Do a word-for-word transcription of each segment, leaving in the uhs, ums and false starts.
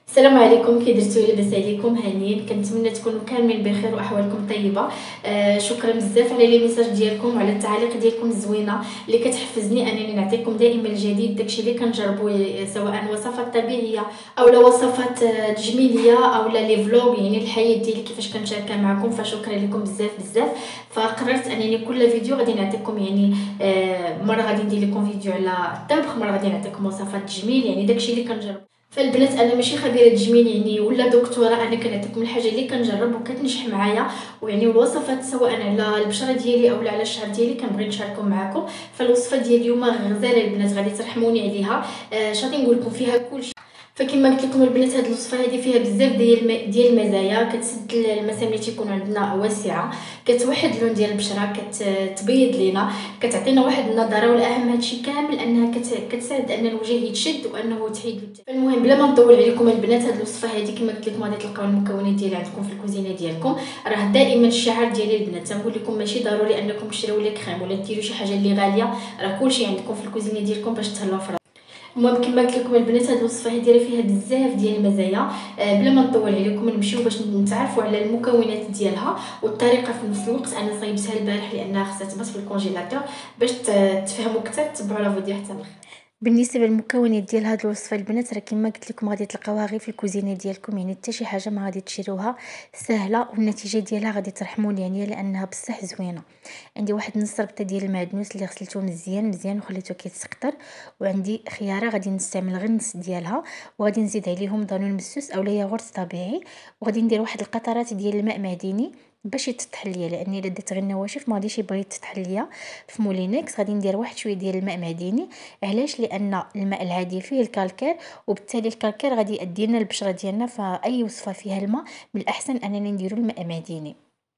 السلام عليكم، كي درتو؟ لاباس عليكم؟ هانيين. كنتمنى تكونوا كاملين بخير واحوالكم طيبه. آه شكرا بزاف على لي ميساج ديالكم وعلى التعاليق ديالكم الزوينه اللي كتحفزني انني نعطيكم دائما الجديد، داكشي اللي كنجربو، سواء وصفات طبيعيه او لا وصفات تجميليه او لا لي فلوغ، يعني الحياه ديالي كيفاش كنشاركها معكم. فشكرا لكم بزاف بزاف. فقررت انني كل فيديو غادي نعطيكم يعني آه مره غادي ندير لكم فيديو على الطبخ، مره غادي نعطيكم وصفات تجميل، يعني داكشي اللي كنجرب. فالبنات انا ماشي خبيره تجميل يعني ولا دكتوره، انا كنعطيكم الحاجه اللي كنجرب وكتنجح معايا، ويعني الوصفات سواء على البشره ديالي او على الشعر ديالي كنبغي نشاركهم معكم. فالوصفه ديال اليوم غزاله البنات، غادي ترحموني عليها. آه شنو نقول لكم فيها كلشي. فكما قلت لكم البنات، هاد الوصفه هذه فيها بزاف ديال ديال المزايا، كتسد المسام اللي تيكون عندنا واسعه، كتوحد اللون ديال البشره، كتبيض لينا، كتعطينا واحد النضاره، والاهم هادشي كامل انها كتساعد ان الوجه يتشد وانه تحيد. فالمهم بلا ما نطول عليكم البنات، هاد الوصفه هذه كما قلت لكم غادي تلقاو المكونات ديالها عندكم في الكوزينه ديالكم. راه دائما الشعار ديالي البنات تنقول لكم ماشي ضروري انكم تشريو لي كريم ولا ديروا شي حاجه اللي غاليه، راه كلشي عندكم في الكوزينه ديالكم باش تهلاو في. المهم كما قلت لكم البنات، هاد الوصفه هذه فيها بزاف ديال المزايا. آه بلا ما نطول عليكم نمشيو باش نتعرفوا على المكونات ديالها والطريقه. في نفس الوقت انا صايبتها البارح لانها خصها تبات في الكونجيلاتور باش تفهموا اكثر، تبعوا لا فيديو حتى الاخر. بالنسبه للمكونات ديال هاد الوصفه البنات، راه كما قلت لكم غادي تلقاوها غير في الكوزينه ديالكم، يعني حتى شي حاجه ما غادي تشريوها، سهله والنتيجه ديالها غادي ترحموني يعني لانها بصح زوينه. عندي واحد نص ربطه ديال المعدنوس اللي غسلته مزيان مزيان وخليته كيتسقطر، وعندي خياره غادي نستعمل غير النص ديالها، وغادي نزيد عليهم ضانون مسوس اولا ياغورت طبيعي، وغادي ندير واحد القطرات ديال الماء معدني باش يتطح ليا، لاني الا درت غير نواشف ما غاديش يبغي يتطح ليا. في مولينكس غادي ندير واحد شويه ديال الماء معدني. علاش؟ لان الماء العادي فيه الكالكير، وبالتالي الكالكير غادي يؤدي لنا البشره ديالنا، فاي وصفه فيها الماء من الاحسن اننا نديرو الماء معدني.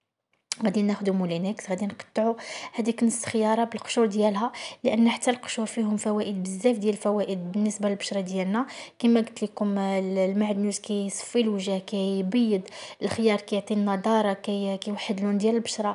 غادي ناخذ مولينكس، غادي نقطعوا هذيك نص خياره بالقشور ديالها، لان حتى القشور فيهم فوائد، بزاف ديال الفوائد بالنسبه للبشره ديالنا. كما قلت لكم المعدنوس كيصفي الوجه، كيبيض، الخيار كيعطي النضاره، كي كيوحد اللون ديال البشره،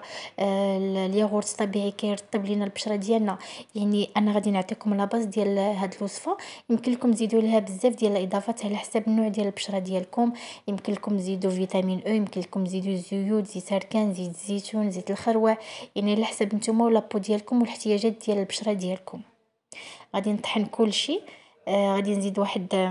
آه الياغورت الطبيعي كيرطب لينا البشره ديالنا. يعني انا غادي نعطيكم لاباز ديال هاد الوصفه، يمكن لكم تزيدوا لها بزاف ديال الاضافات على حسب النوع ديال البشره ديالكم. يمكن لكم تزيدوا فيتامين او، يمكن لكم تزيدوا زيوت، زيت اركان، زيت زيتون، زيت الخروع، يعني على حسب نتوما ولابو ديالكم والاحتياجات ديال البشره ديالكم. غادي نطحن كلشي. آه غادي نزيد واحد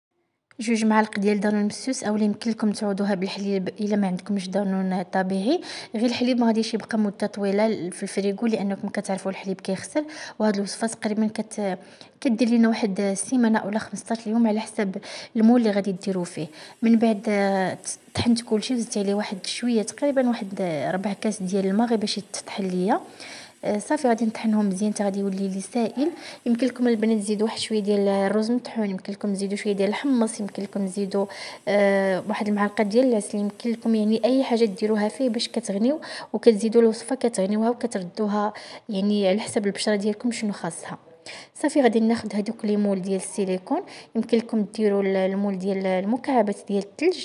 جوج معالق ديال دانون مسوس، اولا يمكن لكم تعوضوها بالحليب الا ما عندكمش دانون طبيعي. غير الحليب ما غاديش يبقى مده طويله في الفريغو، لانكم كتعرفوا الحليب كيخسر، وهاد الوصفه تقريبا كت كدير لنا واحد السيمانه اولا خمسطاش يوم على حسب المول اللي غادي ديروا فيه. من بعد طحنت كلشي وزدت عليه واحد شويه، تقريبا واحد ربع كاس ديال الماء غير باش يتطحن ليا. صافي غادي نطحنهم مزيان حتى غادي يولي لي سائل. يمكن لكم البنات تزيدوا واحد شويه ديال الرز مطحون، يمكن لكم تزيدوا شويه ديال الحمص، يمكن لكم تزيدوا آه واحد المعلقه ديال العسل، يمكن لكم يعني اي حاجه ديروها فيه باش كتغنيو وكتزيدوا الوصفه كتغنيوها وكتردوها يعني على حسب البشره ديالكم شنو خاصها. صافي غادي ناخذ هذوك لي مول ديال السيليكون، يمكن لكم ديروا المول ديال المكعبات ديال الثلج،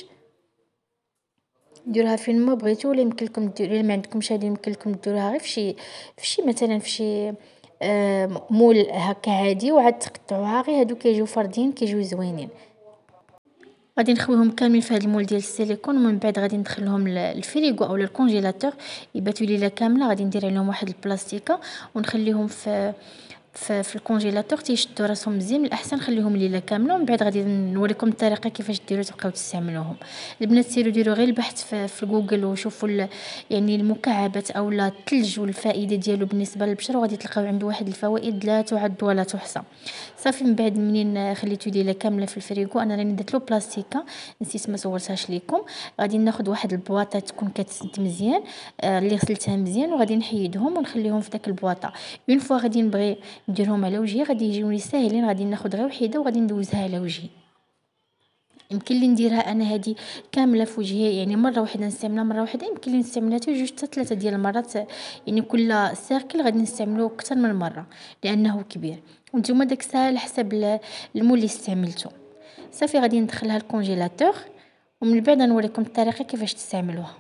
ديروها فين ما بغيتو، ولا يمكن لكم ديروا ما عندكمش هذه يمكن لكم ديروها غير فشي فشي مثلا فشي آه مول هكا عادي، وعاد تقطعوها غير هادو كيجيو فردين كيجيو زوينين. غادي نخويهم كاملين في هذا المول ديال السيليكون، ومن بعد غادي ندخلهم للفريغو او للكونجيلاتور يباتوا ليله كامله. غادي ندير عليهم واحد البلاستيكه ونخليهم في في, في الكونجيلاتور تيشدوا راسهم مزيان. من الاحسن خليهم ليله كامله، ومن بعد غادي نوريكم الطريقه كيفاش ديروا تبقاو تستعملوهم. البنات سيروا ديروا غير البحث في, في جوجل وشوفوا يعني المكعبات اولا الثلج والفائده ديالو بالنسبه للبشره، وغادي تلقاو عنده واحد الفوائد لا تعد ولا تحصى. صافي من بعد منين خليته ليله كامله في الفريغو، انا راني درت له بلاستيكه نسيت ما صورتهاش لكم. غادي ناخذ واحد البواطه تكون كتسد مزيان، آه اللي غسلتها مزيان، وغادي نحيدهم ونخليهم في داك البواطه. اون فوا غادي نبغي نديرهم على وجهي غادي يجيوني ساهلين، غادي ناخذ غير وحده وغادي ندوزها على وجهي. يمكن لي نديرها انا هذه كامله في وجهي، يعني مره واحده نستعملها مره واحده، يمكن لي نستعملها حتى جوج حتى ثلاثه ديال المرات، يعني كل سيركل غادي نستعملوه اكثر من مره لانه كبير. وانتم داك الساعه على حسب المول اللي استعملته. صافي غادي ندخلها الكونجيلاتور، ومن بعد نوريكم الطريقه كيفاش تستعملوها.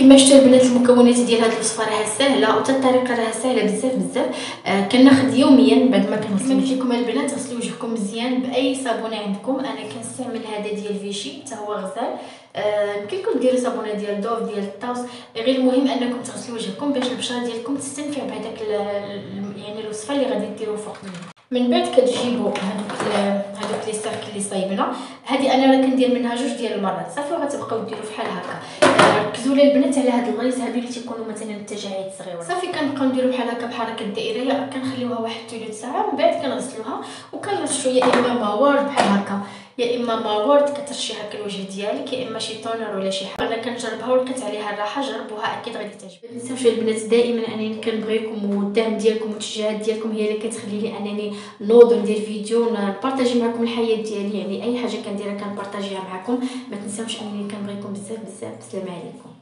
كما شفتوا البنات المكونات ديال هذه الوصفه راها سهله وحتى الطريقه راها سهله بزاف بزاف. آه كناخذ يوميا بعد ما كنغسلوا وجهكم البنات، غسلوا وجهكم مزيان باي صابونه عندكم. انا كنستعمل هذا ديال فيشي حتى هو غزال. يمكن لكم ديروا صابونه ديال دوف ديال الطاوس، غير المهم انكم تغسلوا وجهكم باش البشره ديالكم تستنفع بهذاك يعني الوصفه اللي غادي ديروا فوق منها. من بعد كتجيبوا هذوك هذوك لي ساك اللي صايبنا، هذه انا راه كندير منها جوج ديال المرات صافي، وغتبقاو ديروا فحال هكا. ركزوا لي البنات على هاد الغليظ هادو اللي تيكونوا مثلا التجاعيد صغيره صافي، كنبقاو نديروا بحال هكا بحركه دائريه، كنخليوها واحد ثلث ساعه، من بعد كنغسلوها وكنرشوا يا اما ماورد بحال هكا يا اما ماورد كترشي هكا الوجه ديالك، يا اما شي تونر ولا شي حاجه. انا كنجربها ولقيت عليها الراحه، جربوها اكيد غادي تعجبكم. ما تنساوش البنات دائما انني كنبغيكم، والدعم ديالكم والتشجيعات ديالكم هي اللي كتخلي لي انني نوض وندير فيديو نبارطاجي معكم الحياه ديالي. يعني اي حاجه كنديرها كنبارطاجيها معكم. ما تنساوش انني كنبغيكم بزاف بزاف. السلام عليكم.